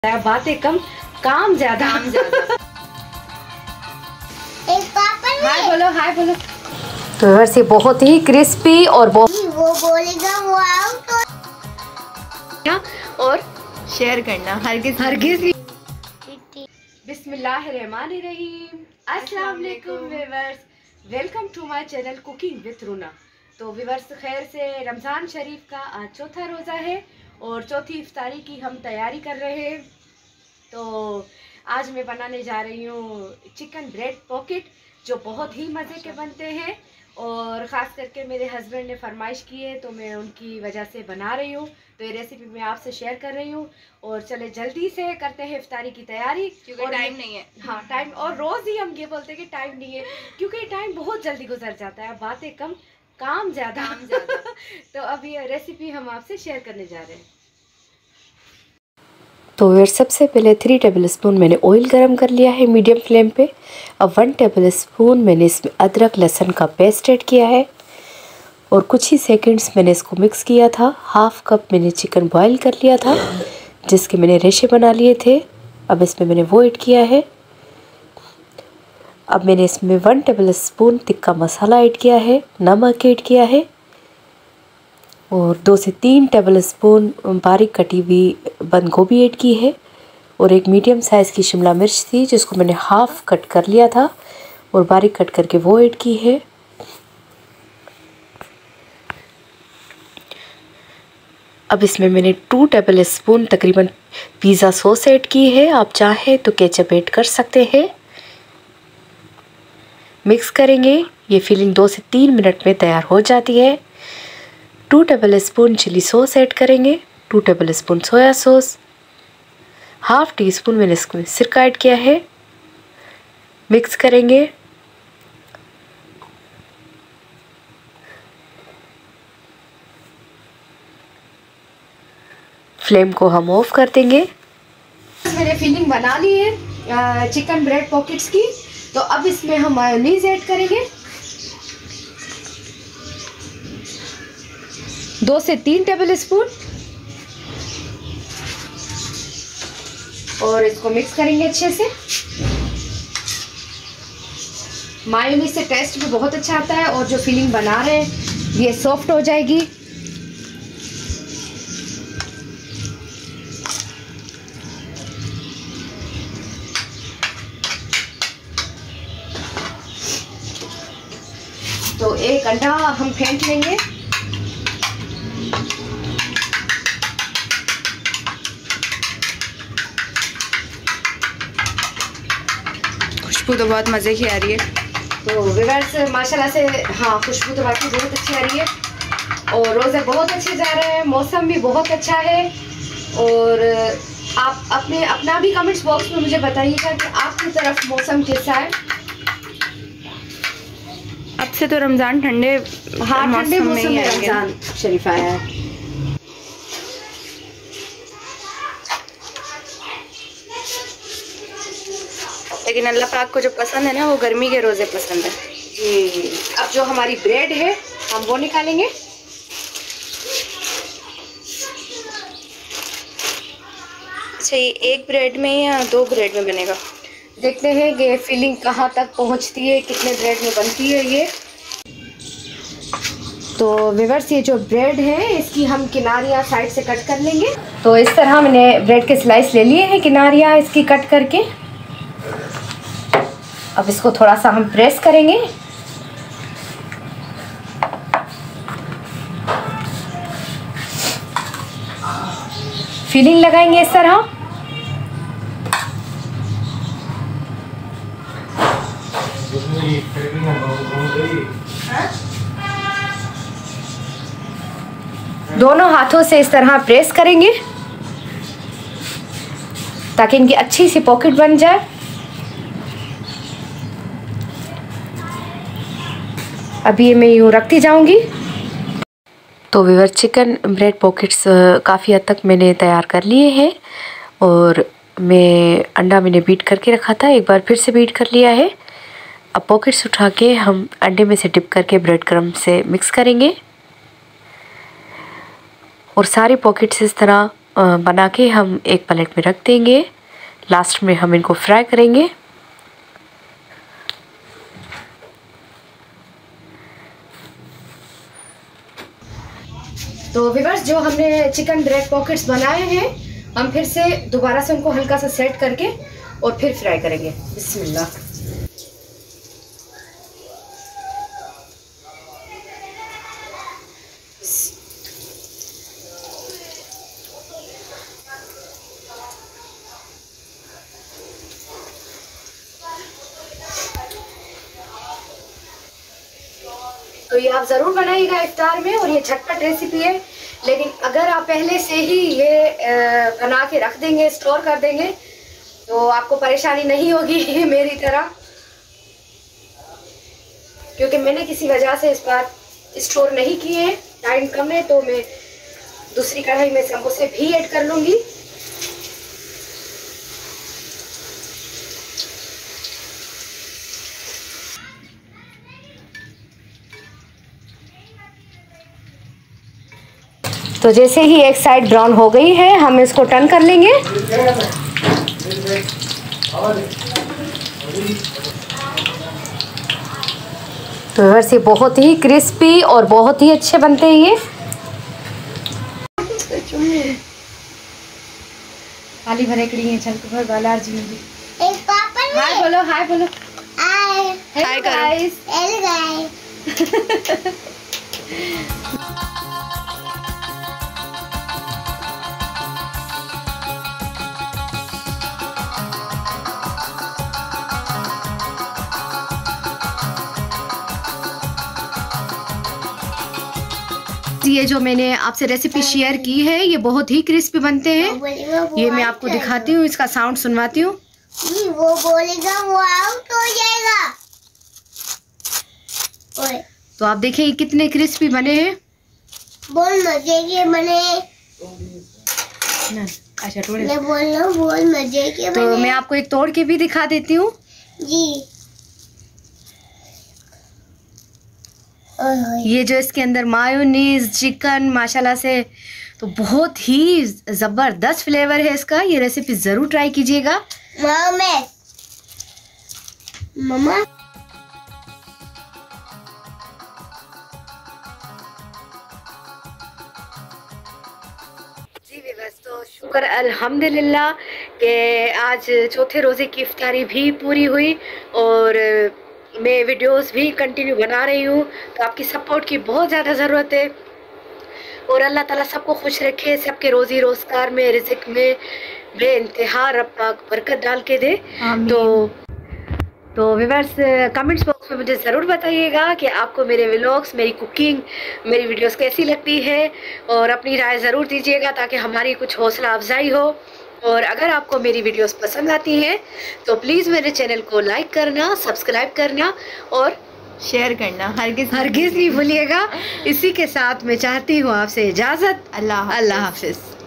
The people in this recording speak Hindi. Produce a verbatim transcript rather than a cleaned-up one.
बातें कम काम ज्यादा। हाय बोलो, हाय बोलो। तो वैसे बहुत ही क्रिस्पी और बहुत वो बोलेगा वाव तो और शेयर करना हरगिज़ हरगिज़। बिस्मिल्लाहिर्रहमानिर्रहीम। अस्सलाम वालेकुम viewers, welcome to my channel cooking with Runa. तो व्यूअर्स, खैर से रमज़ान शरीफ का आज चौथा रोज़ा है और चौथी इफ्तारी की हम तैयारी कर रहे हैं। तो आज मैं बनाने जा रही हूँ चिकन ब्रेड पॉकेट, जो बहुत ही मज़े के बनते हैं और ख़ास करके मेरे हस्बैंड ने फरमाइश की है तो मैं उनकी वजह से बना रही हूँ। तो ये रेसिपी मैं आपसे शेयर कर रही हूँ और चले जल्दी से करते हैं इफ्तारी की तैयारी, क्योंकि टाइम नहीं है। हाँ टाइम, और रोज़ ही हम ये बोलते हैं कि टाइम नहीं है, क्योंकि टाइम बहुत जल्दी गुजर जाता है, बातें कम काम ज़्यादा। तो अभी ये रेसिपी हम आपसे शेयर करने जा रहे हैं। तो फिर सबसे पहले थ्री टेबल स्पून मैंने ऑयल गरम कर लिया है मीडियम फ्लेम पे। अब वन टेबल स्पून मैंने इसमें अदरक लहसुन का पेस्ट ऐड किया है और कुछ ही सेकंड्स मैंने इसको मिक्स किया था। हाफ कप मैंने चिकन बॉईल कर लिया था जिसके मैंने रेशे बना लिए थे। अब इसमें मैंने वो ऐड किया है। अब मैंने इसमें one tablespoon tikka masala add किया है, नमक ऐड किया है और दो से तीन टेबल स्पून बारीक कटी हुई बंद गोभी ऐड की है और एक मीडियम साइज़ की शिमला मिर्च थी जिसको मैंने हाफ़ कट कर लिया था और बारीक कट करके वो ऐड की है। अब इसमें मैंने टू टेबल स्पून तकरीबन पिज़्ज़ा सॉस ऐड की है। आप चाहें तो केचप ऐड कर सकते हैं। मिक्स करेंगे। ये फिलिंग दो से तीन मिनट में तैयार हो जाती है। Two tablespoon chili sauce add करेंगे, two tablespoon soya sauce, half teaspoon मैंने इसमें सिरका ऐड किया है। मिक्स करेंगे। फ्लेम को हम ऑफ कर देंगे। मैंने फिलिंग बना ली है चिकन ब्रेड पॉकेट्स की। तो अब इसमें हम मायोनीज ऐड करेंगे, दो से तीन टेबल स्पून, और इसको मिक्स करेंगे अच्छे से। मायोनीज से टेस्ट भी बहुत अच्छा आता है और जो फिलिंग बना रहे हैं ये सॉफ्ट हो जाएगी। तो एक अंडा हम फेंट लेंगे। खुशबू तो बहुत मज़े की आ रही है। तो व्यूअर्स माशाल्लाह से, हाँ खुशबू तो बाकी बहुत अच्छी आ रही है और रोज़े बहुत अच्छे जा रहे हैं, मौसम भी बहुत अच्छा है। और आप अपने अपना भी कमेंट्स बॉक्स में मुझे बताइएगा कि आपकी तरफ मौसम कैसा है। अब से तो रमज़ान ठंडे, हाँ ठंडे मौसम में रमज़ान शरीफ आया है। लेकिन अल्लाह पाक को जो पसंद है ना, वो गर्मी के रोज़े पसंद है जी। अब जो हमारी ब्रेड है हम वो निकालेंगे। अच्छा, ये एक ब्रेड में या दो ब्रेड में बनेगा? देखते हैं कि फिलिंग कहाँ तक पहुँचती है, कितने ब्रेड में बनती है ये। तो व्यूअर्स, ये जो ब्रेड है इसकी हम किनारियाँ साइड से कट कर लेंगे। तो इस तरह मैंने ब्रेड के स्लाइस ले लिए हैं किनारियाँ इसकी कट करके। अब इसको थोड़ा सा हम प्रेस करेंगे। फिलिंग लगाएंगे इस तरह। दोनों हाथों से इस तरह प्रेस करेंगे ताकि इनकी अच्छी सी पॉकेट बन जाए। अभी ये मैं यूँ रखती जाऊंगी। तो व्यूअर, चिकन ब्रेड पॉकेट्स काफ़ी हद तक मैंने तैयार कर लिए हैं और मैं अंडा मैंने बीट करके रखा था, एक बार फिर से बीट कर लिया है। अब पॉकेट्स उठा के हम अंडे में से डिप करके ब्रेड क्रम्ब से मिक्स करेंगे और सारी पॉकेट्स इस तरह बना के हम एक प्लेट में रख देंगे। लास्ट में हम इनको फ्राई करेंगे। तो व्यूअर्स, जो हमने चिकन ब्रेड पॉकेट्स बनाए हैं, हम फिर से दोबारा से उनको हल्का सा सेट करके और फिर फ्राई करेंगे। बिस्मिल्लाह। तो ये आप ज़रूर बनाइएगा इफ्तार में, और ये झटपट रेसिपी है। लेकिन अगर आप पहले से ही ये बना के रख देंगे, स्टोर कर देंगे, तो आपको परेशानी नहीं होगी मेरी तरह, क्योंकि मैंने किसी वजह से इस बार स्टोर नहीं किए हैं, टाइम कम है, तो मैं दूसरी कढ़ाई में समोसे भी ऐड कर लूँगी। तो जैसे ही एक साइड ब्राउन हो गई है, हम इसको टर्न कर लेंगे। तो वैसे बहुत ही क्रिस्पी और बहुत ही अच्छे बनते हैं ये। खाली भरे कड़ी है, चल भर बालार जी में भी। हाय बोलो, हाय बोलो। Hi hi guys. Hello guys. ये जो मैंने आपसे रेसिपी शेयर की है, ये बहुत ही क्रिस्पी बनते हैं। ये मैं आपको दिखाती हूँ, इसका साउंड सुनवाती हूँ। वो बोलेगा वो आउट हो जाएगा। ओए, तो आप देखिए ये कितने क्रिस्पी बने हैं। बोल मजे के बने। अच्छा थोड़े, मैं बोल रहा हूँ बोल मजे के बने। तो मैं आपको एक तोड़ के भी दिखा देती हूँ। जी। ये जो इसके अंदर मायोनीज, चिकन, माशाल्लाह से तो बहुत ही ज़बरदस्त फ्लेवर है इसका। ये रेसिपी ज़रूर ट्राई कीजिएगा। मम्मा मम्मा जी बस, तो शुक्र अल्हम्दुलिल्लाह कि आज चौथे रोज़े की इफ्तारी भी पूरी हुई, और मैं वीडियोस भी कंटिन्यू बना रही हूँ। तो आपकी सपोर्ट की बहुत ज़्यादा ज़रूरत है, और अल्लाह ताला सबको खुश रखे, सबके रोज़ी रोज़गार में, रिज़्क़ में बेइंतहा रब पाक बरकत डाल के दे। तो तो व्यूअर्स, कमेंट्स बॉक्स में मुझे ज़रूर बताइएगा कि आपको मेरे व्लॉग्स, मेरी कुकिंग, मेरी वीडियोस कैसी लगती है, और अपनी राय ज़रूर दीजिएगा ताकि हमारी कुछ हौसला अफजाई हो। और अगर आपको मेरी वीडियोस पसंद आती हैं तो प्लीज़ मेरे चैनल को लाइक करना, सब्सक्राइब करना और शेयर करना हरगिज़ हरगिज़ नहीं भूलिएगा। इसी के साथ मैं चाहती हूँ आपसे इजाज़त। अल्लाह अल्लाह हाफिज़।